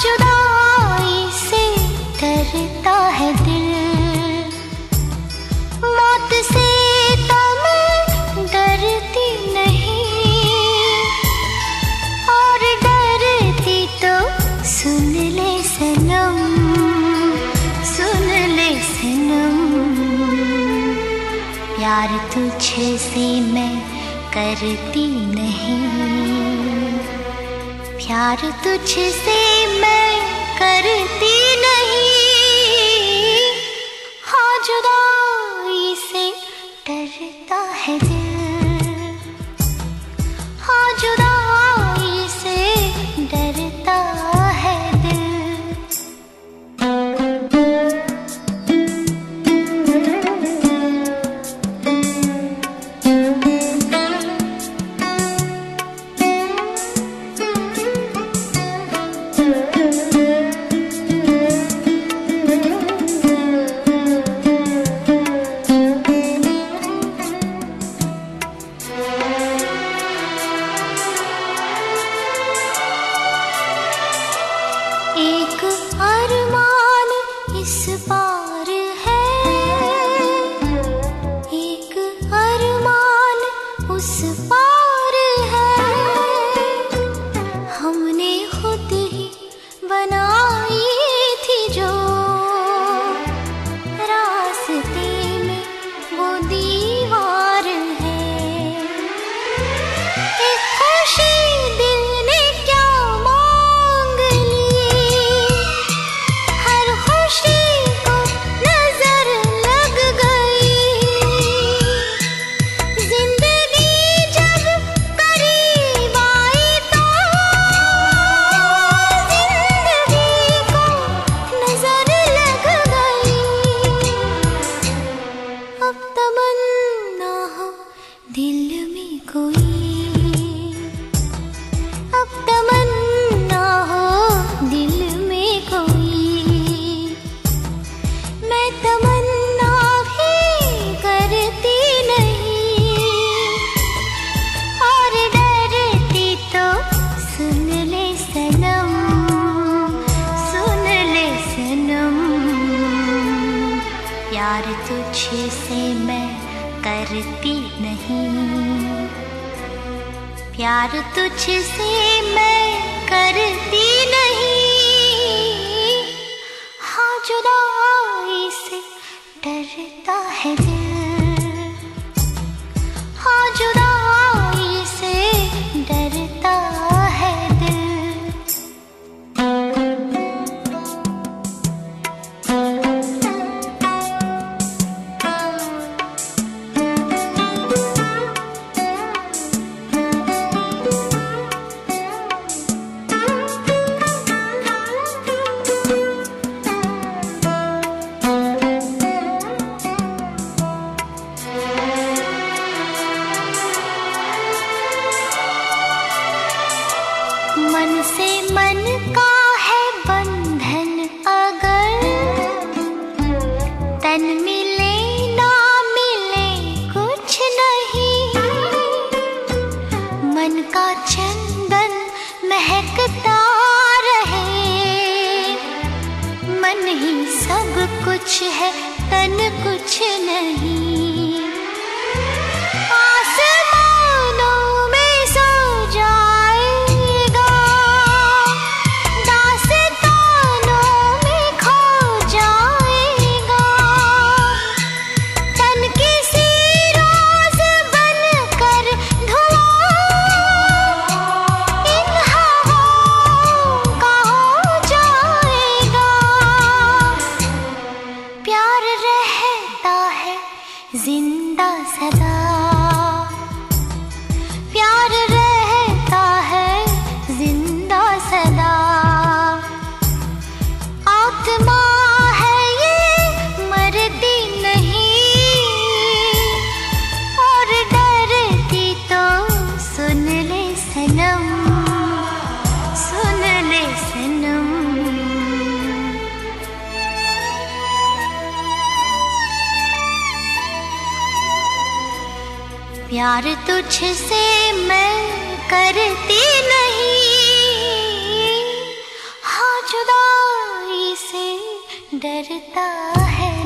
जुदाई से डरता है दिल, मौत से तो मैं डरती नहीं, और डरती तो सुन ले सनम, सुन ले सनम। प्यार तुझे से मैं करती नहीं, प्यार तुझसे मैं करती नहीं। हाँ जुदाई से डरता है दिल, हाँ जुदाई से डरता है दिल। एक अरमान इस पार है, एक अरमान उस पार है, हमने खुद ही बनाई थी जो रास्ते में वो दीवार है। एक खुशी दिल ने क्या मांग ली, हर खुशी को नजर लग गई, जिंदगी जब करीब आई तो जिंदगी को नजर लग गई। अब तमन्ना हो दिल में कोई, अब तमन्ना हो दिल में कोई, मैं तमन्ना भी करती नहीं, और डरती तो सुन ले सनम, सुन ले सनम। प्यार तुझे से मैं करती नहीं, प्यार तुझसे मैं करती नहीं। हाँ जुदाई से डरता है दिल, हाँ जुदाई से डरता है दिल। मन से मन का है बंधन अगर, तन मिले ना मिले कुछ नहीं, मन का चंदन महकता रहे, मन ही सब कुछ है तन कुछ नहीं। आसमानों में सो जाएगा, दास्तानों में खो जाएगा, तन किसी रोज बनकर धुआं इन हवाओं का हो जाएगा। प्यार रहता है जिंदा सदा, प्यार रहता है जिंदा सदा, आत्मा है ये मरती नहीं, और डरती तो सुन ले सनम, सुन ले सनम। प्यार तुझसे मैं करती नहीं, हाँ जुदाई से डरता है।